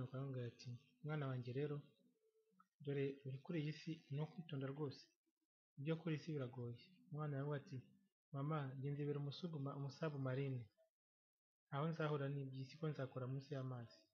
nuko aramubwira ati mwana wanjye rero dore uri kuri iyi si ni ukwitonda rwose, ibyo kuri iyi si biragoye. Umwana aravuga ati mama njye nzibera umusabu marine, aho nzahura n'iby'isi ko nzakora munsi y'amazi.